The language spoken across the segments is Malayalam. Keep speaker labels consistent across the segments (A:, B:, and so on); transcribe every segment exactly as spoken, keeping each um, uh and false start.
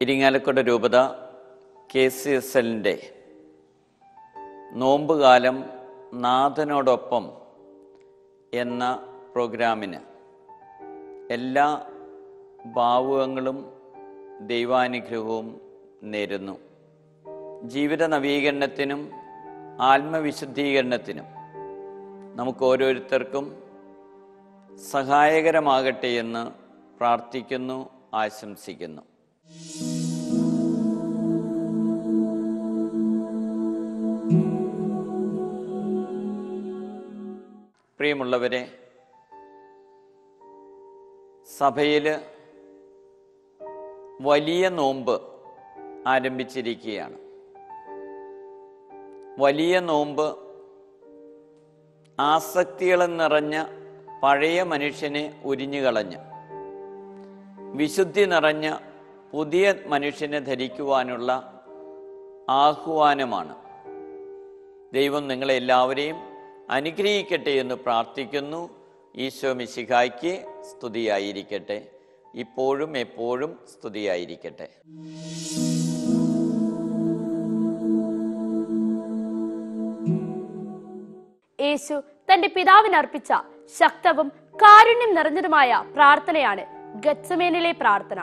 A: ഇരിങ്ങാലക്കുട രൂപത കെ സി എസ് എല്ലിൻ്റെ നോമ്പുകാലം നാഥനോടൊപ്പം എന്ന പ്രോഗ്രാമിന് എല്ലാ ഭാവുകങ്ങളും ദൈവാനുഗ്രഹവും നേരുന്നു. ജീവിത നവീകരണത്തിനും ആത്മവിശുദ്ധീകരണത്തിനും നമുക്ക് ഓരോരുത്തർക്കും സഹായകരമാകട്ടെ എന്ന് പ്രാർത്ഥിക്കുന്നു, ആശംസിക്കുന്നു. പ്രിയമുള്ളവരെ, സഭയിൽ വലിയ നോമ്പ് ആരംഭിച്ചിരിക്കുകയാണ്. വലിയ നോമ്പ് ആസക്തികൾ നിറഞ്ഞ പഴയ മനുഷ്യനെ ഉരിഞ്ഞുകളഞ്ഞ് വിശുദ്ധി നിറഞ്ഞ പുതിയ മനുഷ്യനെ ധരിക്കുവാനുള്ള ആഹ്വാനമാണ്. ദൈവം നിങ്ങളെ എല്ലാവരെയും അനുഗ്രഹിക്കട്ടെ എന്ന് പ്രാർത്ഥിക്കുന്നു. ഈശോ മിശിഹായ്ക്ക് സ്തുതിയായിരിക്കട്ടെ, ഇപ്പോഴും എപ്പോഴും സ്തുതിയായിരിക്കട്ടെ.
B: യേശു തന്റെ പിതാവിന് അർപ്പിച്ച ശക്തവും കാരുണ്യം നിറഞ്ഞതുമായ പ്രാർത്ഥനയാണ് ഗത്സമേനിലെ പ്രാർത്ഥന.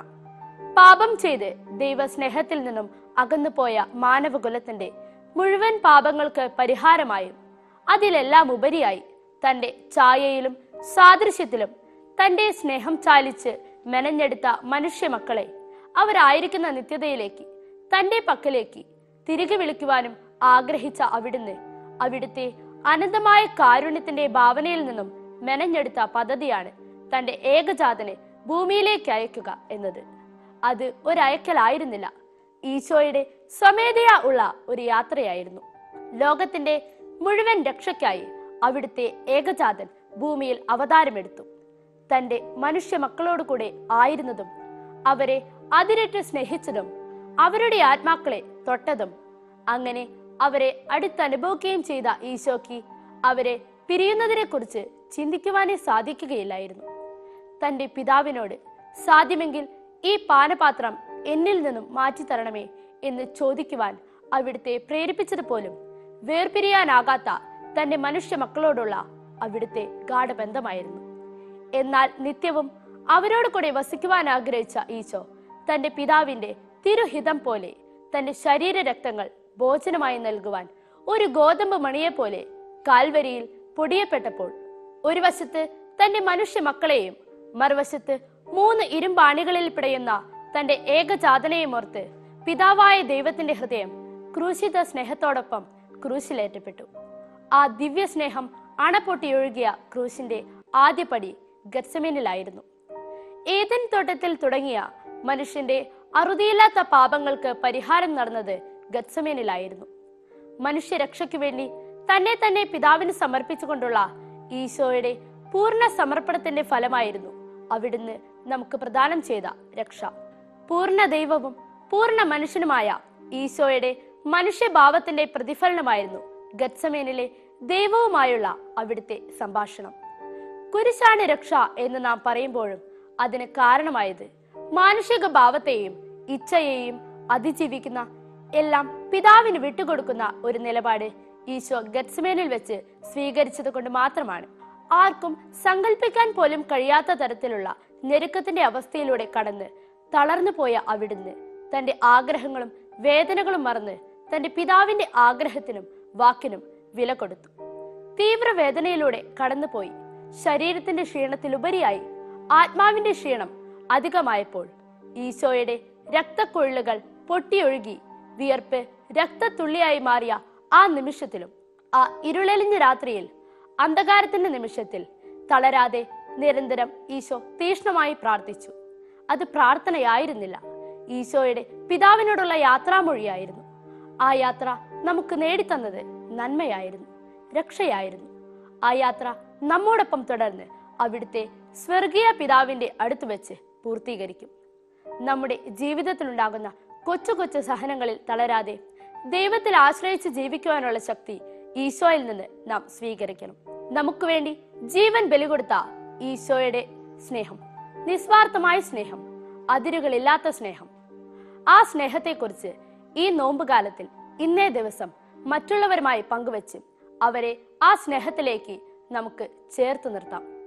B: പാപം ചെയ്ത് ദൈവസ്നേഹത്തിൽ നിന്നും അകന്നുപോയ മാനവകുലത്തിന്റെ മുഴുവൻ പാപങ്ങൾക്ക് പരിഹാരമായും അതിലെല്ലാം ഉപരിയായി തന്റെ ഛായയിലും സാദൃശ്യത്തിലും തന്റെ സ്നേഹം ചാലിച്ച് മെനഞ്ഞെടുത്ത മനുഷ്യ മക്കളെ അവരായിരിക്കുന്ന നിത്യതയിലേക്ക് തന്റെ പക്കലേക്ക് തിരികെ വിളിക്കുവാനും ആഗ്രഹിച്ച അവിടുന്ന് അവിടുത്തെ അനന്തമായ കാരുണ്യത്തിന്റെ ഭാവനയിൽ നിന്നും മെനഞ്ഞെടുത്ത പദ്ധതിയാണ് തന്റെ ഏകജാതനെ ഭൂമിയിലേക്ക് അയക്കുക എന്നത്. അത് ഒരയക്കലായിരുന്നില്ല, ഈശോയുടെ സ്വമേധയാ ഉള്ള ഒരു യാത്രയായിരുന്നു. ലോകത്തിന്റെ മുഴുവൻ രക്ഷയ്ക്കായി അവിടുത്തെ ഏകജാതൻ ഭൂമിയിൽ അവതാരമെടുത്തു. തന്റെ മനുഷ്യ മക്കളോട് കൂടെ ആയിരുന്നതും അവരെ അതിരറ്റ് സ്നേഹിച്ചതും അവരുടെ ആത്മാക്കളെ തൊട്ടതും അങ്ങനെ അവരെ അടുത്തനുഭവിക്കുകയും ചെയ്ത ഈശോയ്ക്ക് അവരെ പിരിയുന്നതിനെ കുറിച്ച് ചിന്തിക്കുവാനേ സാധിക്കുകയില്ലായിരുന്നു. തന്റെ പിതാവിനോട് സാധ്യമെങ്കിൽ ഈ പാനപാത്രം എന്നിൽ നിന്നും മാറ്റിത്തരണമേ എന്ന് ചോദിക്കുവാൻ അവിടുത്തെ പ്രേരിപ്പിച്ചത് പോലും വേർപിരിയാനാകാത്ത തന്റെ മനുഷ്യ മക്കളോടുള്ള അവിടുത്തെ ഗാഠബന്ധമായിരുന്നു. എന്നാൽ നിത്യവും അവരോട് കൂടെ വസിക്കുവാൻ ആഗ്രഹിച്ച ഈശോ തന്റെ പിതാവിന്റെ തിരുഹിതം പോലെ തന്റെ ശരീര രക്തങ്ങൾ ഭോജനമായി നൽകുവാൻ ഒരു ഗോതമ്പ് മണിയെ പോലെ കാൽവരിയിൽ പൊടിയപ്പെട്ടപ്പോൾ ഒരു വശത്ത് തന്റെ മനുഷ്യ മക്കളെയും മറുവശത്ത് മൂന്ന് ഇരുമ്പാണികളിൽ പിടയുന്ന തന്റെ ഏകജാതനെയും ഓർത്ത് പിതാവായ ദൈവത്തിന്റെ ഹൃദയം ക്രൂശിത സ്നേഹത്തോടൊപ്പം ക്രൂശിലേറ്റപ്പെട്ടു. ആ ദിവ്യ സ്നേഹം അണപൊട്ടിയൊഴുകിയ ക്രൂശിന്റെ ആദ്യപടി ഗത്സമേനിലായിരുന്നു. ഏദൻ തോട്ടത്തിൽ തുടങ്ങിയ മനുഷ്യന്റെ അറുതിയില്ലാത്ത പാപങ്ങൾക്ക് പരിഹാരം നടന്നത് ഗത്സമേനിലായിരുന്നു. മനുഷ്യരക്ഷയ്ക്കു വേണ്ടി തന്നെ തന്നെ പിതാവിന് സമർപ്പിച്ചുകൊണ്ടുള്ള ഈശോയുടെ പൂർണ്ണ സമർപ്പണത്തിന്റെ ഫലമായിരുന്നു അവിടുന്ന് നമുക്ക് പ്രദാനം ചെയ്ത രക്ഷ. പൂർണ്ണ ദൈവവും പൂർണ്ണ മനുഷ്യനുമായ ഈശോയുടെ മനുഷ്യഭാവത്തിന്റെ പ്രതിഫലനമായിരുന്നു ഗത്സമേനിലെ ദൈവവുമായുള്ള അവിടുത്തെ സംഭാഷണം. കുരിശാണ് രക്ഷ എന്ന് നാം പറയുമ്പോഴും അതിന് കാരണമായത് മാനുഷിക ഭാവത്തെയും ഇച്ഛയെയും അതിജീവിക്കുന്ന എല്ലാം പിതാവിന് വിട്ടുകൊടുക്കുന്ന ഒരു നിലപാട് ഈശോ ഗത്സമേനിൽ വെച്ച് സ്വീകരിച്ചത് കൊണ്ട് മാത്രമാണ്. ആർക്കും സങ്കല്പിക്കാൻ പോലും കഴിയാത്ത തരത്തിലുള്ള ഞെരുക്കത്തിന്റെ അവസ്ഥയിലൂടെ കടന്ന് തളർന്നു പോയ അവിടുന്ന് തന്റെ ആഗ്രഹങ്ങളും വേദനകളും മറന്ന് തന്റെ പിതാവിന്റെ ആഗ്രഹത്തിനും വാക്കിനും വില കൊടുത്തു. തീവ്രവേദനയിലൂടെ കടന്നുപോയി ശരീരത്തിന്റെ ക്ഷീണത്തിലുപരിയായി ആത്മാവിന്റെ ക്ഷീണം അധികമായപ്പോൾ ഈശോയുടെ രക്തക്കൊഴലുകൾ പൊട്ടിയൊഴുകി വിയർപ്പ് രക്തത്തുള്ളിയായി മാറിയ ആ നിമിഷത്തിലും ആ ഇരുളെളിഞ്ഞ രാത്രിയിൽ അന്ധകാരത്തിന്റെ നിമിഷത്തിൽ തളരാതെ നിരന്തരം ഈശോ തീക്ഷ്ണമായി പ്രാർത്ഥിച്ചു. അത് പ്രാർത്ഥനയായിരുന്നില്ല, ഈശോയുടെ പിതാവിനോടുള്ള യാത്രാമൊഴിയായിരുന്നു. ആ യാത്ര നമുക്ക് നേടിത്തന്നത് നന്മയായിരുന്നു, രക്ഷയായിരുന്നു. ആ യാത്ര നമ്മോടൊപ്പം തുടർന്ന് അവിടുത്തെ സ്വർഗീയ പിതാവിന്റെ അടുത്ത് വെച്ച് പൂർത്തീകരിക്കും. നമ്മുടെ ജീവിതത്തിലുണ്ടാകുന്ന കൊച്ചു കൊച്ചു സഹനങ്ങളിൽ തളരാതെ ദൈവത്തിൽ ആശ്രയിച്ച് ജീവിക്കുവാനുള്ള ശക്തി ഈശോയിൽ നിന്ന് നാം സ്വീകരിക്കണം. നമുക്ക് വേണ്ടി ജീവൻ ബലികൊടുത്ത ഈശോയുടെ സ്നേഹം, നിസ്വാർത്ഥമായ സ്നേഹം, അതിരുകളില്ലാത്ത സ്നേഹം, ആ സ്നേഹത്തെക്കുറിച്ച് ഈ നോമ്പുകാലത്തിൽ ഇന്നേ ദിവസം മറ്റുള്ളവരുമായി പങ്കുവച്ച് അവരെ ആ സ്നേഹത്തിലേക്ക് നമുക്ക് ചേർത്ത് നിർത്താം.